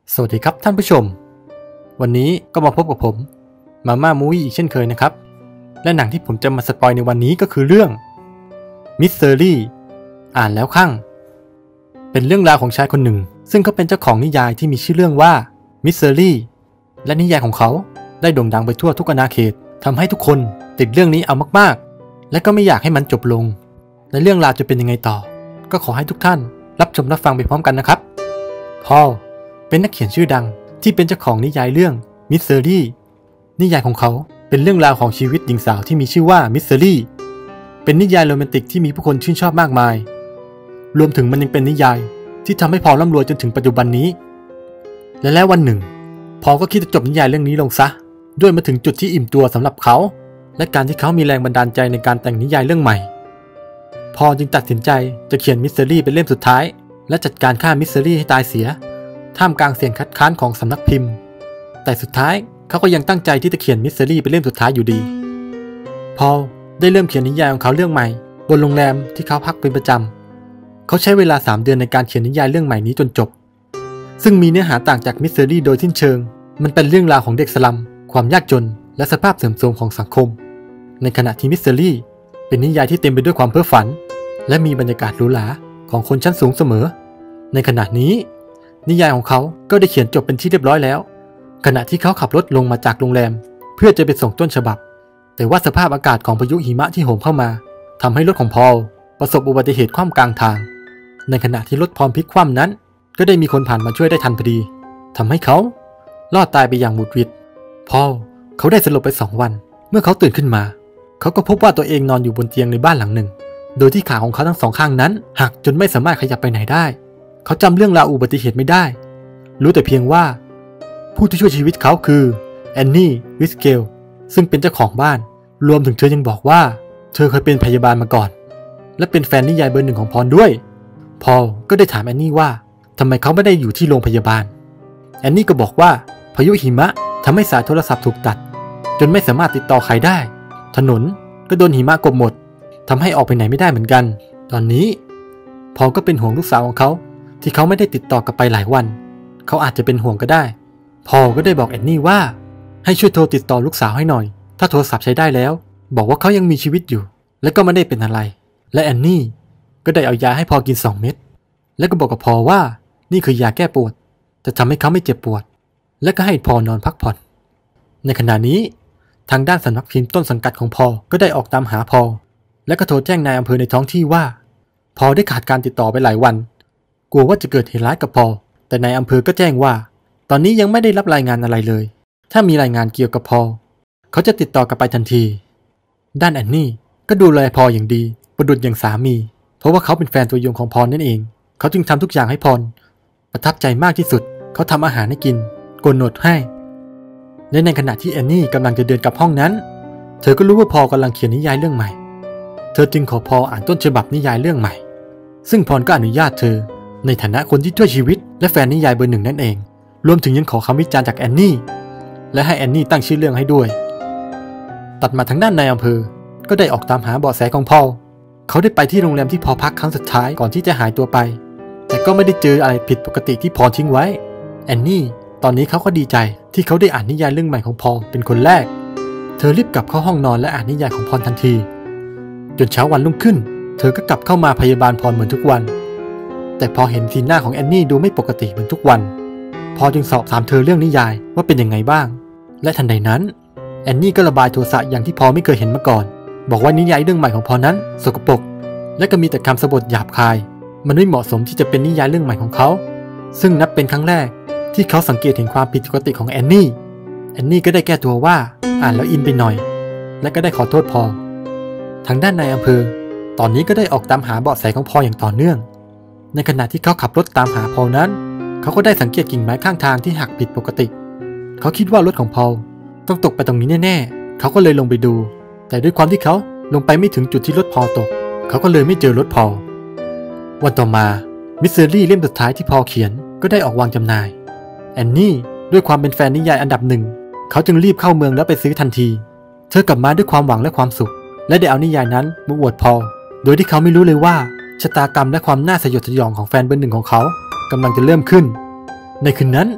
สวัสดีครับท่านผู้ชมวันนี้ก็มาพบกับผมมาม่ามูวี่อีกเช่นเคยนะครับและหนังที่ผมจะมาสปอยในวันนี้ก็คือเรื่องมิสเตอรี่อ่านแล้วคลั่งเป็นเรื่องราวของชายคนหนึ่งซึ่งเขาเป็นเจ้าของนิยายที่มีชื่อเรื่องว่ามิสเตอรี่และนิยายของเขาได้โด่งดังไปทั่วทุกอาณาเขตทำให้ทุกคนติดเรื่องนี้เอามากๆและก็ไม่อยากให้มันจบลงและเรื่องราวจะเป็นยังไงต่อก็ขอให้ทุกท่านรับชมรับฟังไปพร้อมกันนะครับพอลเป็นนักเขียนชื่อดังที่เป็นเจ้าของนิยายเรื่องมิสเตอรี่นิยายของเขาเป็นเรื่องราวของชีวิตหญิงสาวที่มีชื่อว่ามิสเตอรี่เป็นนิยายโรแมนติกที่มีผู้คนชื่นชอบมากมายรวมถึงมันยังเป็นนิยายที่ทำให้พอลร่ำรวยจนถึงปัจจุบันนี้และแล้ววันหนึ่งพอลก็คิดจะจบนิยายเรื่องนี้ลงซะด้วยมาถึงจุดที่อิ่มตัวสำหรับเขาและการที่เขามีแรงบันดาลใจในการแต่งนิยายเรื่องใหม่พอลจึงตัดสินใจจะเขียนมิสเตอรี่เป็นเล่มสุดท้ายและจัดการฆ่ามิสเตอรี่ให้ตายเสียท่ามกลางเสียงคัดค้านของสำนักพิมพ์แต่สุดท้ายเขาก็ยังตั้งใจที่จะเขียนมิสเตอรี่เป็นเล่มสุดท้ายอยู่ดีพอลได้เริ่มเขียนนิยายของเขาเรื่องใหม่บนโรงแรมที่เขาพักเป็นประจำเขาใช้เวลา3 เดือนในการเขียนนิยายเรื่องใหม่นี้จนจบซึ่งมีเนื้อหาต่างจากมิสเตอรี่โดยสิ้นเชิงมันเป็นเรื่องราวของเด็กสลัมความยากจนและสภาพเสื่อมโทรมของสังคมในขณะที่มิสเตอรี่เป็นนิยายที่เต็มไปด้วยความเพ้อฝันและมีบรรยากาศหรูหราของคนชั้นสูงเสมอในขณะนี้นิยายของเขาก็ได้เขียนจบเป็นที่เรียบร้อยแล้วขณะที่เขาขับรถลงมาจากโรงแรมเพื่อจะไปส่งต้นฉบับแต่ว่าสภาพอากาศของพายุหิมะที่โหมเข้ามาทำให้รถของพอลประสบอุบัติเหตุคว่ำกลางทางในขณะที่รถพอลพลิกคว่ำนั้นก็ได้มีคนผ่านมาช่วยได้ทันพอดีทำให้เขารอดตายไปอย่างหวุดหวิดพอลเขาได้สลบไป2 วันเมื่อเขาตื่นขึ้นมาเขาก็พบว่าตัวเองนอนอยู่บนเตียงในบ้านหลังหนึ่งโดยที่ขาของเขาทั้ง2 ข้างนั้นหักจนไม่สามารถขยับไปไหนได้เขาจำเรื่องราวอุบัติเหตุไม่ได้รู้แต่เพียงว่าผู้ที่ช่วยชีวิตเขาคือแอนนี่วิสเกลซึ่งเป็นเจ้าของบ้านรวมถึงเธอยังบอกว่าเธอเคยเป็นพยาบาลมาก่อนและเป็นแฟนนิยายเบอร์ 1ของพอลด้วยพอลก็ได้ถามแอนนี่ว่าทำไมเขาไม่ได้อยู่ที่โรงพยาบาลแอนนี่ก็บอกว่าพายุหิมะทำให้สายโทรศัพท์ถูกตัดจนไม่สามารถติดต่อใครได้ถนนก็โดนหิมะกลบหมดทำให้ออกไปไหนไม่ได้เหมือนกันตอนนี้พอลก็เป็นห่วงลูกสาวของเขาที่เขาไม่ได้ติดต่อกลับไปหลายวันเขาอาจจะเป็นห่วงก็ได้พอลก็ได้บอกแอนนี่ว่าให้ช่วยโทรติดต่อลูกสาวให้หน่อยถ้าโทรศัพท์ใช้ได้แล้วบอกว่าเขายังมีชีวิตอยู่และก็ไม่ได้เป็นอะไรและแอนนี่ก็ได้เอายาให้พอลกิน2 เม็ดและก็บอกกับพอลว่านี่คือยาแก้ปวดจะทำให้เขาไม่เจ็บปวดและก็ให้พอลนอนพักผ่อนในขณะนี้ทางด้านสำนักพิมพ์ต้นสังกัดของพอลก็ได้ออกตามหาพอลและก็โทรแจ้งนายอำเภอในท้องที่ว่าพอลได้ขาดการติดต่อไปหลายวันกลัวว่าจะเกิดเหตุร้ายกับพอลแต่นายอำเภอก็แจ้งว่าตอนนี้ยังไม่ได้รับรายงานอะไรเลยถ้ามีรายงานเกี่ยวกับพอลเขาจะติดต่อกลับไปทันทีด้านแอนนี่ก็ดูแลพอลอย่างดีประดุจอย่างสามีเพราะว่าเขาเป็นแฟนตัวยงของพอลนั่นเองเขาจึงทำทุกอย่างให้พอลประทับใจมากที่สุดเขาทำอาหารให้กินโกนหนวดให้และในขณะที่แอนนี่กำลังจะเดินกลับห้องนั้นเธอก็รู้ว่าพอลกำลังเขียนนิยายเรื่องใหม่เธอจึงขอพอลอ่านต้นฉบับนิยายเรื่องใหม่ซึ่งพอลก็อนุญาตเธอในฐานะคนที่ช่วยชีวิตและแฟนนิยายเบอร์ 1นั่นเองรวมถึงยังขอคำวิจารณ์จากแอนนี่และให้แอนนี่ตั้งชื่อเรื่องให้ด้วยตัดมาทางด้านนายอำเภอก็ได้ออกตามหาเบาะแสของพอลเขาได้ไปที่โรงแรมที่พอลพักครั้งสุดท้ายก่อนที่จะหายตัวไปแต่ก็ไม่ได้เจออะไรผิดปกติที่พอลทิ้งไว้แอนนี่ตอนนี้เขาก็ดีใจที่เขาได้อ่านนิยายเรื่องใหม่ของพอลเป็นคนแรกเธอรีบกลับเข้าห้องนอนและอ่านนิยายของพอลทันทีจนเช้าวันรุ่งขึ้นเธอก็กลับเข้ามาพยาบาลพอลเหมือนทุกวันแต่พอเห็นสีหน้าของแอนนี่ดูไม่ปกติเหมือนทุกวันพอจึงสอบถามเธอเรื่องนิยายว่าเป็นยังไงบ้างและทันใดนั้นแอนนี่ก็ระบายโทสะอย่างที่พอไม่เคยเห็นมาก่อนบอกว่านิยายเรื่องใหม่ของพอนั้นสกปรกและก็มีแต่คำสบถหยาบคายมันไม่เหมาะสมที่จะเป็นนิยายเรื่องใหม่ของเขาซึ่งนับเป็นครั้งแรกที่เขาสังเกตเห็นความผิดปกติของแอนนี่ก็ได้แก้ตัวว่าอ่านแล้วอินไปหน่อยและก็ได้ขอโทษพอลทางด้านนายอำเภอตอนนี้ก็ได้ออกตามหาเบาะแสของพอลอย่างต่อเนื่องในขณะที่เขาขับรถตามหาพอลนั้นเขาก็ได้สังเกตกิ่งไม้ข้างทางที่หักผิดปกติเขาคิดว่ารถของพอลต้องตกไปตรงนี้แน่ๆเขาก็เลยลงไปดูแต่ด้วยความที่เขาลงไปไม่ถึงจุดที่รถพอลตกเขาก็เลยไม่เจอรถพอลวันต่อมามิสเตอรี่เล่มสุดท้ายที่พอลเขียนก็ได้ออกวางจำหน่ายแอนนี่ด้วยความเป็นแฟนนิยายอันดับ 1เขาจึงรีบเข้าเมืองแล้วไปซื้อทันทีเธอกลับมาด้วยความหวังและความสุขและได้เอานิยายนั้นมาอวดพอลโดยที่เขาไม่รู้เลยว่าชะตากรรมและความน่าสยดสยองของแฟนเบอร์ 1ของเขากำลังจะเริ่มขึ้นในคืนนั้น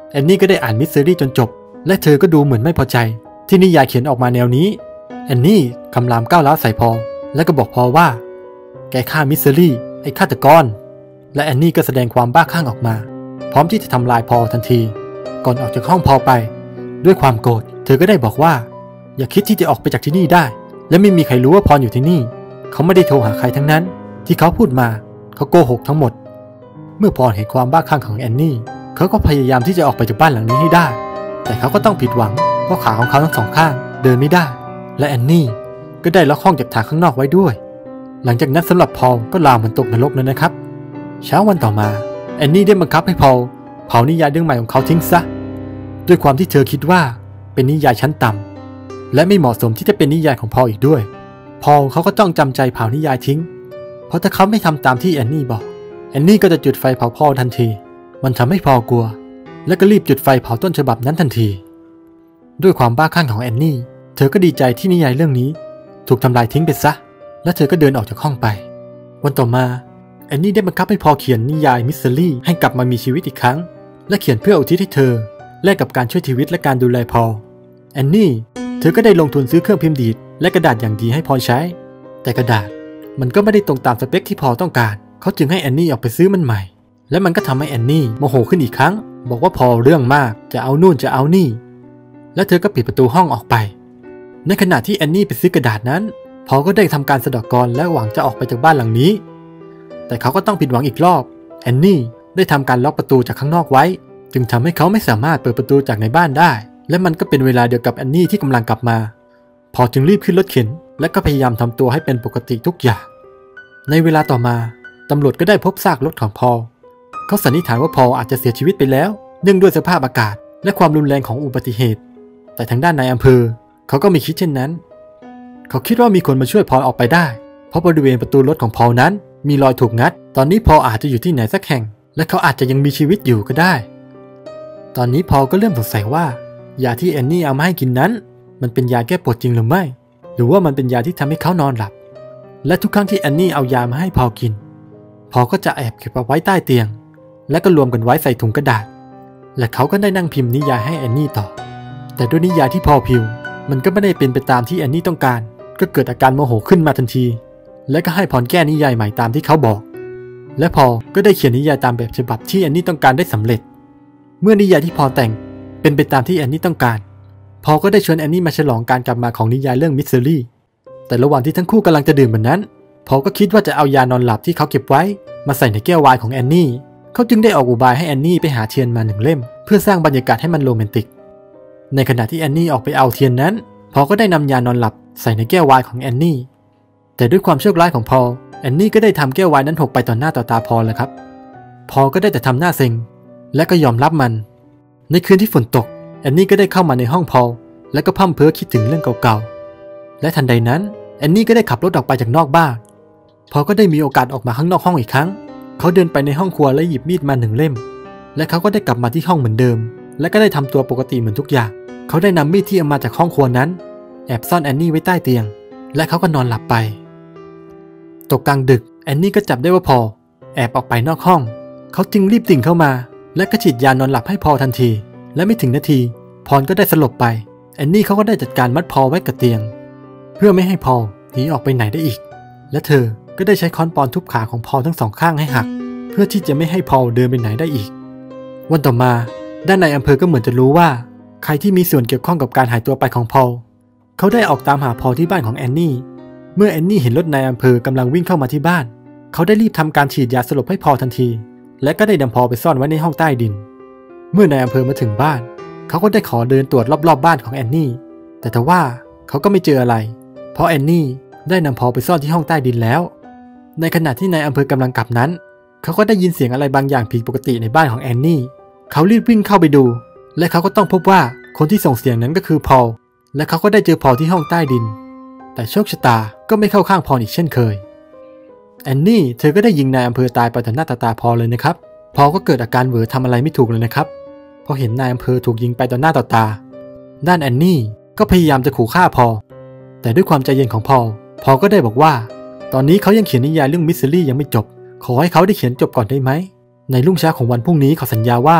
แอนนี่ก็ได้อ่านมิสซิรี่จนจบและเธอก็ดูเหมือนไม่พอใจที่นิยายเขียนออกมาแนวนี้แอนนี่คำรามก้าวร้าวใส่พอลและก็บอกพอลว่าแกฆ่ามิสซิรี่ไอ้ฆาตกรและแอนนี่ก็แสดงความบ้าคลั่งออกมาพร้อมที่จะทำลายพอลทันทีก่อนออกจากห้องพอลไปด้วยความโกรธเธอก็ได้บอกว่าอย่าคิดที่จะออกไปจากที่นี่ได้และไม่มีใครรู้ว่าพอลอยู่ที่นี่เขาไม่ได้โทรหาใครทั้งนั้นที่เขาพูดมาเขาโกหกทั้งหมดเมื่อพอลเห็นความบ้าคลั่งของแอนนี่เขาก็พยายามที่จะออกไปจากบ้านหลังนี้ให้ได้แต่เขาก็ต้องผิดหวังเพราะขาของเขาทั้งสองข้างเดินไม่ได้และแอนนี่ก็ได้ล็อกห้องจากทางข้างนอกไว้ด้วยหลังจากนั้นสำหรับพอลก็ลามเหมือนตกนรกเลยนะครับเช้าวันต่อมาแอนนี่ได้บังคับให้พอลเผานิยายเรื่องใหม่ของเขาทิ้งซะด้วยความที่เธอคิดว่าเป็นนิยายชั้นต่ำและไม่เหมาะสมที่จะเป็นนิยายของพอลอีกด้วยพอลเขาก็ต้องจำใจเผานิยายทิ้งเพราะถ้าเขาไม่ทำตามที่แอนนี่บอกแอนนี่ก็จะจุดไฟเผาพอลทันทีมันทำให้พอลกลัวและก็รีบจุดไฟเผาต้นฉบับนั้นทันทีด้วยความบ้าคลั่งของแอนนี่เธอก็ดีใจที่นิยายเรื่องนี้ถูกทำลายทิ้งไปซะและเธอก็เดินออกจากห้องไปวันต่อมาแอนนี่ได้บังคับให้พอลเขียนนิยายมิสซิรี่ให้กลับมามีชีวิตอีกครั้งและเขียนเพื่ออุทิศให้เธอแลกกับการช่วยชีวิตและการดูแลพอลแอนนี่เธอก็ได้ลงทุนซื้อเครื่องพิมพ์ดีดและกระดาษอย่างดีให้พอลใช้แต่กระดาษมันก็ไม่ได้ตรงตามสเปคที่พอลต้องการเขาจึงให้แอนนี่ออกไปซื้อมันใหม่และมันก็ทำให้แอนนี่โมโหขึ้นอีกครั้งบอกว่าพอลเรื่องมากจะเอานู่นจะเอานี่และเธอก็ปิดประตูห้องออกไปในขณะที่แอนนี่ไปซื้อกระดาษนั้นพอลก็ได้ทำการสะเดาะกลและหวังจะออกไปจากบ้านหลังนี้แต่เขาก็ต้องผิดหวังอีกรอบแอนนี่ได้ทำการล็อกประตูจากข้างนอกไว้จึงทำให้เขาไม่สามารถเปิดประตูจากในบ้านได้และมันก็เป็นเวลาเดียวกับแอนนี่ที่กำลังกลับมาพอลจึงรีบขึ้นรถเข็นและก็พยายามทำตัวให้เป็นปกติทุกอย่างในเวลาต่อมาตำรวจก็ได้พบซากรถของพอลเขาสันนิษฐานว่าพอลอาจจะเสียชีวิตไปแล้วเนื่องด้วยสภาพอากาศและความรุนแรงของอุบัติเหตุแต่ทางด้านนายอำเภอเขาก็ไม่คิดเช่นนั้นเขาคิดว่ามีคนมาช่วยพอลออกไปได้เพราะบริเวณประตูรถของพอลนั้นมีรอยถูกงัดตอนนี้พอลอาจจะอยู่ที่ไหนสักแห่งและเขาอาจจะยังมีชีวิตอยู่ก็ได้ตอนนี้พอลก็เริ่มสงสัยว่ายาที่แอนนี่เอามาให้กินนั้นมันเป็นยาแก้ปวดจริงหรือไม่หรือว่ามันเป็นยาที่ทำให้เขานอนหลับและทุกครั้งที่แอนนี่เอายามาให้พอลกินพอลก็จะแอบเก็บเอาไว้ใต้เตียงและก็รวมกันไว้ใส่ถุงกระดาษและเขาก็ได้นั่งพิมพ์นิยายให้แอนนี่ต่อแต่ด้วยนิยายที่พอลพิมพ์มันก็ไม่ได้เป็นไปตามที่แอนนี่ต้องการก็เกิดอาการโมโหขึ้นมาทันทีและก็ให้พอลแก้นิยายใหม่ตามที่เขาบอกและพอลก็ได้เขียนนิยายตามแบบฉบับที่แอนนี่ต้องการได้สำเร็จเมื่อนิยายที่พอลแต่งเป็นไปตามที่แอนนี่ต้องการพอลก็ได้ชวนแอนนี่มาฉลองการกลับมาของนิยายเรื่องมิสซิรี่แต่ระหว่างที่ทั้งคู่กำลังจะดื่มแบบนั้นพอลก็คิดว่าจะเอายานอนหลับที่เขาเก็บไว้มาใส่ในแก้วไวน์ของแอนนี่เขาจึงได้ออกอุบายให้แอนนี่ไปหาเทียนมา1 เล่มเพื่อสร้างบรรยากาศให้มันโรแมนติกในขณะที่แอนนี่ออกไปเอาเทียนนั้นพอลก็ได้นำยานอนหลับใส่ในแก้วไวน์ของแอนนี่แต่ด้วยความโชคร้ายของพอลแอนนี่ก็ได้ทำแก้วไวน์นั้นหกไปต่อหน้าต่อตาพอลเลยครับพอลก็ได้แต่ทำหน้าเซ็งและก็ยอมรับมันในคืนที่ฝนตกแอนนี่ก็ได้เข้ามาในห้องพอลและก็พร่ำเพ้อคิดถึงเรื่องเก่าๆและทันใดนั้นแอนนี่ก็ได้ขับรถออกไปจากนอกบ้านพอลก็ได้มีโอกาสออกมาข้างนอกห้องอีกครั้งเขาเดินไปในห้องครัวและหยิบมีดมา1 เล่มและเขาก็ได้กลับมาที่ห้องเหมือนเดิมและก็ได้ทำตัวปกติเหมือนทุกอย่างเขาได้นำมีดที่เอามาจากห้องครัวนั้นแอบซ่อนแอนนี่ไว้ใต้เตียงและเขาก็นอนหลับไปตกกลางดึกแอนนี่ก็จับได้ว่าพอลแอบออกไปนอกห้องเขาจึงรีบดิ่งเข้ามาและก็ฉีดยานอนหลับให้พอลทันทีและไม่ถึงนาทีพอลก็ได้สลบไปแอนนี่เขาก็ได้จัดการมัดพอลไว้กับเตียงเพื่อไม่ให้พอลหนีออกไปไหนได้อีกและเธอก็ได้ใช้ค้อนปอนทุบขาของพอลทั้ง2 ข้างให้หักเพื่อที่จะไม่ให้พอลเดินไปไหนได้อีกวันต่อมาด้านนายอำเภอก็เหมือนจะรู้ว่าใครที่มีส่วนเกี่ยวข้องกับการหายตัวไปของพอลเขาได้ออกตามหาพอลที่บ้านของแอนนี่เมื่อแอนนี่เห็นรถนายอำเภอกำลังวิ่งเข้ามาที่บ้านเขาได้รีบทำการฉีดยาสลบให้พอลทันทีและก็ได้นำพอลไปซ่อนไว้ในห้องใต้ดินเมื่อนายอำเภอมาถึงบ้านเขาก็ได้ขอเดินตรวจรอบๆบ้านของแอนนี่แต่ทว่าเขาก็ไม่เจออะไรเพราะแอนนี่ได้นำพอลไปซ่อนที่ห้องใต้ดินแล้วในขณะที่นายอำเภอกำลังกลับนั้นเขาก็ได้ยินเสียงอะไรบางอย่างผิดปกติในบ้านของแอนนี่เขารีบวิ่งเข้าไปดูและเขาก็ต้องพบว่าคนที่ส่งเสียงนั้นก็คือพอลและเขาก็ได้เจอพอลที่ห้องใต้ดินแต่โชคชะตาก็ไม่เข้าข้างพอลอีกเช่นเคยแอนนี่เธอก็ได้ยิงนายอำเภอตายไปต่อหน้าต่อตาพอลเลยนะครับพอลก็เกิดอาการเหวอทำอะไรไม่ถูกเลยนะครับพอเห็นนายอำเภอถูกยิงไปต่อหน้าต่อตาด้านแอนนี่ก็พยายามจะขู่ฆ่าพอลแต่ด้วยความใจเย็นของพอลก็ได้บอกว่าตอนนี้เขายังเขียนนิยายเรื่องมิสซิรี่ยังไม่จบขอให้เขาได้เขียนจบก่อนได้ไหมในรุ่งเช้าของวันพรุ่งนี้เขาสัญญาว่า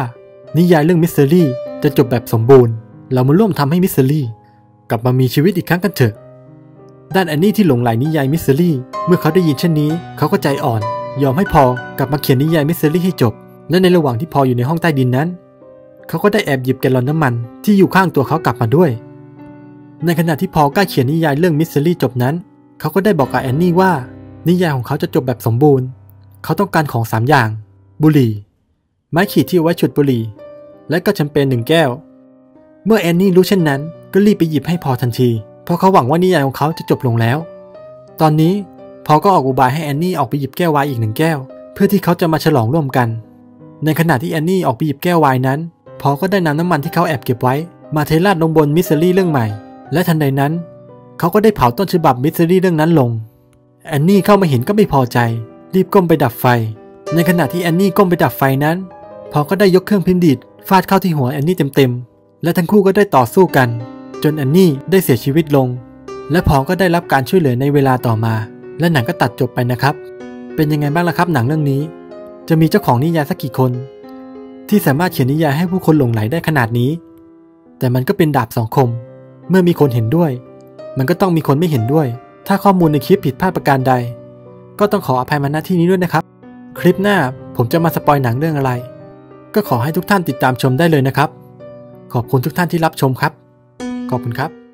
นิยายเรื่องมิส t ต r รี่จะจบแบบสมบูรณ์เรามาร่วมทำให้มิส t ต r รี่กลับมามีชีวิตอีกครั้งกันเถอะด้านแอนนี่ที่หลงใหลนิยายมิส t ต r รี่เมื่อเขาได้ยินเช่นนี้เขาก็ใจอ่อนยอมให้พอกลับมาเขียนนิยายมิส t ต r รี่ให้จบและในระหว่างที่พออยู่ในห้องใต้ดินนั้นเขาก็ได้แอบหยิบแกลลอนน้ำมันที่อยู่ข้างตัวเขากลับมาด้วยในขณะที่พอใกล้เขียนนิยายเรื่องมิส t ต r รี่จบนั้นเขาก็ได้บอกกับแอนนี่ว่านิยายของเขาจะจบแบบสมบูรณ์เขาต้องการของ3อย่างบุหรี่ไม้ขีดที่เอาไว้ฉุดบุหรี่และก็แชมเปญ1 แก้วเมื่อแอนนี่รู้เช่นนั้นก็รีบไปหยิบให้พอทันทีเพราะเขาหวังว่านิยายของเขาจะจบลงแล้วตอนนี้พอก็ออกอุบายให้แอนนี่ออกไปหยิบแก้วไวน์อีก1 แก้วเพื่อที่เขาจะมาฉลองร่วมกันในขณะที่แอนนี่ออกไปหยิบแก้วไวน์นั้นพอก็ได้นำน้ำมันที่เขาแอบเก็บไว้มาเทราดลงบนมิส t ต r รี่เรื่องใหม่และทันใดนั้นเขาก็ได้เผาต้นฉบับมิส t ต r รี่เรื่องนั้นลงแอนนี่เข้ามาเห็นก็ไม่พอใจรีบก้มไปดับไฟในขณะที่แอนนี่ก้มไปดับไฟนั้นพอก็ได้ยกเครื่องพิมพ์ดีดฟาดเข้าที่หัวแอนนี่เต็มๆและทั้งคู่ก็ได้ต่อสู้กันจนแอนนี่ได้เสียชีวิตลงและพอก็ได้รับการช่วยเหลือในเวลาต่อมาและหนังก็ตัดจบไปนะครับเป็นยังไงบ้างล่ะครับหนังเรื่องนี้จะมีเจ้าของนิยายสักกี่คนที่สามารถเขียนนิยายให้ผู้คนหลงไหลได้ขนาดนี้แต่มันก็เป็นดาบ2 คมเมื่อมีคนเห็นด้วยมันก็ต้องมีคนไม่เห็นด้วยถ้าข้อมูลในคลิปผิดพลาดประการใดก็ต้องขออภัยมาณที่นี้ด้วยนะครับคลิปหน้าผมจะมาสปอยหนังเรื่องอะไรก็ขอให้ทุกท่านติดตามชมได้เลยนะครับขอบคุณทุกท่านที่รับชมครับขอบคุณครับ